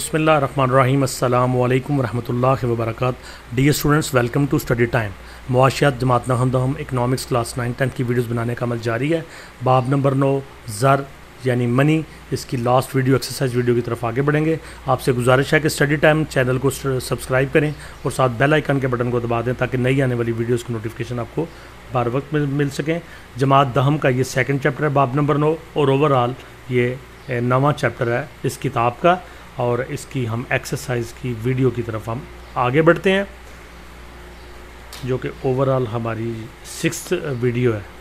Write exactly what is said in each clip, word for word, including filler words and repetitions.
बिस्मिल्लाहिर्रहमानिर्रहीम अस्सलामु अलैकुम वरहमतुल्लाहि वबरकातुहू। Dear students, welcome to study time. मुआशियात जमात नहम दहम इकनॉमिक्स क्लास नाइन टेंथ की वीडियोस बनाने का अमल जारी है। बाब नंबर नौ ज़र यानी मनी, इसकी लास्ट वीडियो एक्सरसाइज वीडियो की तरफ आगे बढ़ेंगे। आपसे गुजारिश है कि स्टडी टाइम चैनल को सब्सक्राइब करें और साथ बेल आइकन के बटन को दबा दें ताकि नई आने वाली वीडियोस की नोटिफिकेशन आपको बार वक्त मिल, मिल सकें। जमात दहम का ये सेकंड चैप्टर है, बाब नंबर नौ, और ओवरऑल ये नवा चैप्टर है इस किताब का, और इसकी हम एक्सरसाइज की वीडियो की तरफ हम आगे बढ़ते हैं, जो कि ओवरऑल हमारी सिक्स्थ वीडियो है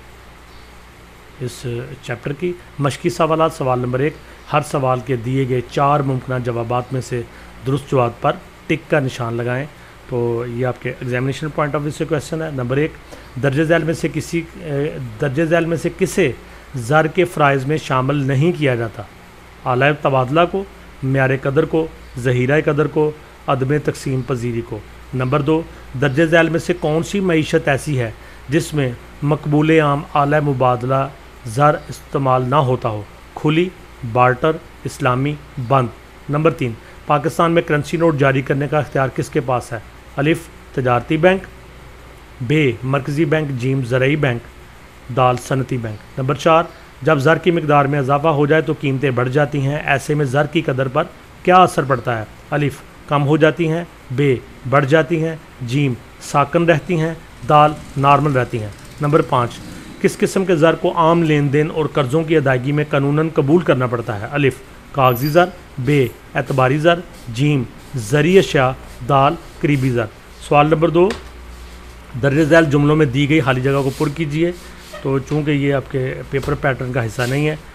इस चैप्टर की। मशकी सवालात, सवाल नंबर एक, हर सवाल के दिए गए चार मुमकिन जवाबात में से दुरुस्त जवाब पर टिक का निशान लगाएं। तो ये आपके एग्जामिनेशन पॉइंट ऑफ व्यू से क्वेश्चन है। नंबर एक, दर्जे झैल में से किसी दर्जे झैल में से किसे ज़र के फ़राइज़ में शामिल नहीं किया जाता? आला तबादला को, म्यार कदर को, ज़हीरा कदर को, अदम तकसीम पजीरी को। नंबर दो, दर्जे झैल में से कौन सी मईशत ऐसी है जिसमें मकबूल आम आला मुबादला ज़र इस्तेमाल ना होता हो? खुली, बार्टर, इस्लामी, बंद। नंबर तीन, पाकिस्तान में करेंसी नोट जारी करने का इख्तियार किसके पास है? अलिफ तजारती बैंक, बे मरकज़ी बैंक, जीम ज़रई बैंक, दाल सनती बैंक। नंबर चार, जब ज़र की मिकदार में इजाफा हो जाए तो कीमतें बढ़ जाती हैं, ऐसे में ज़र की कदर पर क्या असर पड़ता है? अलिफ कम हो जाती हैं, बे बढ़ जाती हैं, जीम साकन रहती हैं, दाल नॉर्मल रहती हैं। नंबर पाँच, किस किस्म के ज़र को आम लेन देन और कर्ज़ों की अदायगी में कानूनन कबूल करना पड़ता है? अलिफ कागज़ी ज़र, बे एतबारी ज़र, जीम ज़री अशिया, दाल करीबी ज़र। सवाल नंबर दो, दर्जे झैल जुमलों में दी गई खाली जगह को पुर कीजिए। तो चूँकि ये आपके पेपर पैटर्न का हिस्सा नहीं है,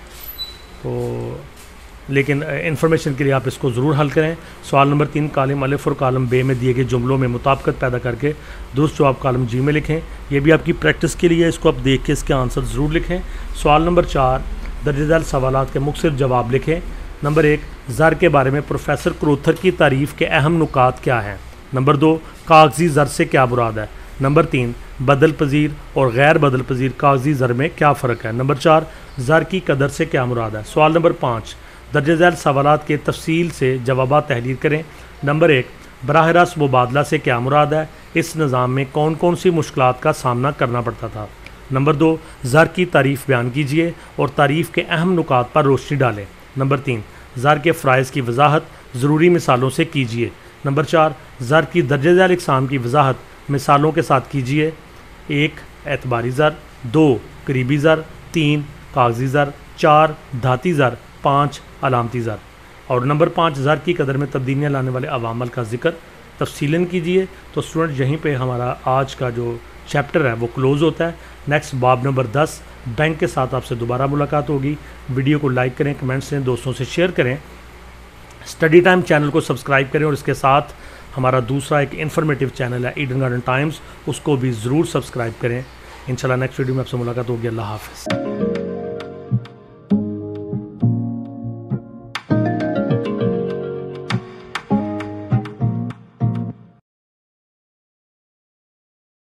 तो लेकिन इन्फॉर्मेशन के लिए आप इसको ज़रूर हल करें। सवाल नंबर तीन, कालम अलिफ और कालम बे में दिए गए जुमलों में मुताबिकत पैदा करके दुरुस्त जवाब कालम जी में लिखें। ये भी आपकी प्रैक्टिस के लिए, इसको आप देख के इसके आंसर ज़रूर लिखें। सवाल नंबर चार, दर्जे झैल सवालात के मुख्तलिफ जवाब लिखें। नंबर एक, ज़र के बारे में प्रोफेसर क्रोथर की तारीफ़ के अहम नुकात क्या हैं? नंबर दो, कागज़ी ज़र से क्या मुराद है? नंबर तीन, बदल पजीर और गैर बदल पजीर कागज़ी ज़र में क्या फ़र्क है? नंबर चार, ज़र की कदर से क्या मुराद है? सवाल नंबर पाँच, दर्जे झैल सवालात के तफसील से जवाबात तहरीर करें। नंबर एक, बराह रास्त मुबादला से क्या मुराद है? इस निज़ाम में कौन कौन सी मुश्किलात का सामना करना पड़ता था? नंबर दो, ज़र की तारीफ़ बयान कीजिए और तारीफ़ के अहम नुकात पर रोशनी डालें। नंबर तीन, ज़र के फ़राइज़ की वजाहत ज़रूरी मिसालों से कीजिए। नंबर चार, ज़र की दर्जे झैल इक़साम की वजाहत मिसालों के साथ कीजिए। एक, एतबारी ज़र, दो, करीबी ज़र, तीन, कागज़ी ज़र, चार, धाती ज़र, पाँच, अलामती ज़र। और नंबर पाँच, ज़र की कदर में तब्दीलियाँ लाने वाले अवामल का जिक्र तफसीलन कीजिए। तो स्टूडेंट, यहीं पे हमारा आज का जो चैप्टर है वो क्लोज़ होता है। नेक्स्ट बाब नंबर दस, बैंक के साथ आपसे दोबारा मुलाकात होगी। वीडियो को लाइक करें, कमेंट्स दें, दोस्तों से शेयर करें, स्टडी टाइम चैनल को सब्सक्राइब करें, और इसके साथ हमारा दूसरा एक इन्फॉर्मेटिव चैनल है ईडन गार्डन टाइम्स, उसको भी ज़रूर सब्सक्राइब करें। इंशाल्लाह नेक्स्ट वीडियो में आपसे मुलाकात होगी। अल्लाह हाफ़िज़।